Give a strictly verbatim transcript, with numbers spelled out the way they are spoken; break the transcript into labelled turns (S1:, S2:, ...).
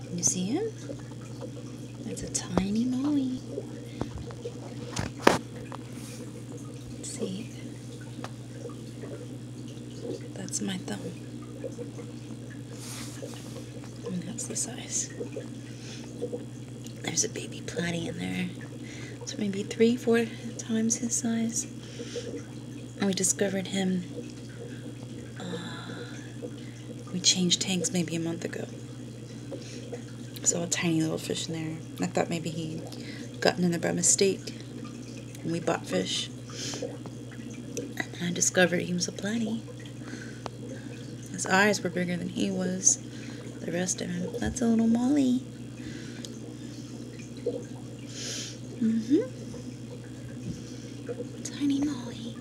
S1: You see him? It's a tiny molly. See? That's my thumb. And that's the size. There's a baby platy in there. It's maybe three, four times his size. And we discovered him, uh, we changed tanks maybe a month ago. Saw a tiny little fish in there. I thought maybe he'd gotten in there by mistake. And we bought fish. And I discovered he was a platy. His eyes were bigger than he was. The rest of him. That's a little molly. Mm-hmm. Tiny molly.